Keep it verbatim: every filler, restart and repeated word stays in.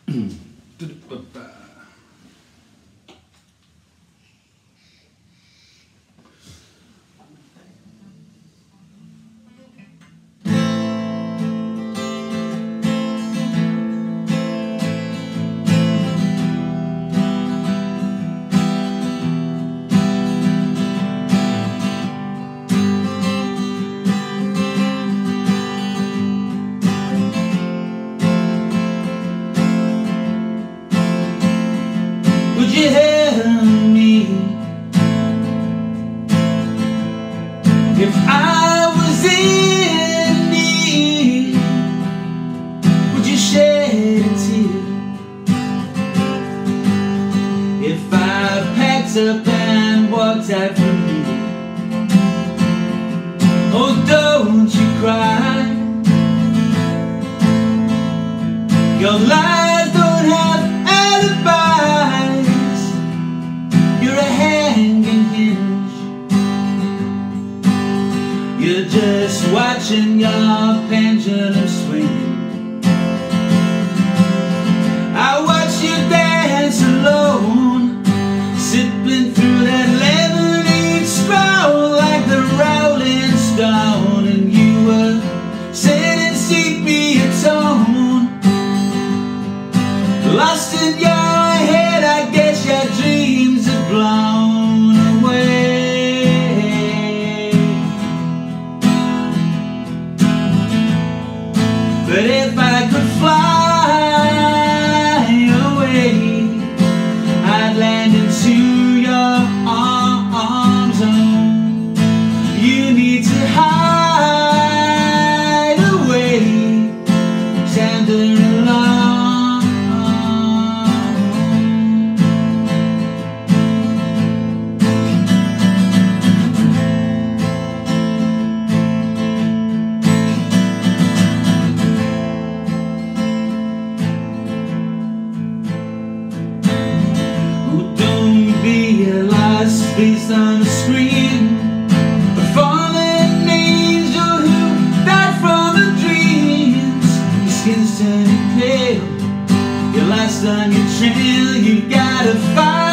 Would you help me if I was in need? Would you shed a tear if I packed up and walked out from you? Oh, don't you cry. Your lies don't have alibis. You're a hanging hinge. You're just watching your pendulum swing. I watch you dance alone, sipping through that lemonade straw like the Rolling Stone. And you were singing sepia tone, lost in your head. I guess your dreams have blown away. But if I could fly away, I'd land into your arms. Oh, you need to hide away, standing alone. Based on the screen, a fallen angel who died from her dreams. Your skin's turning pale, you're lost on your trail. You gotta fight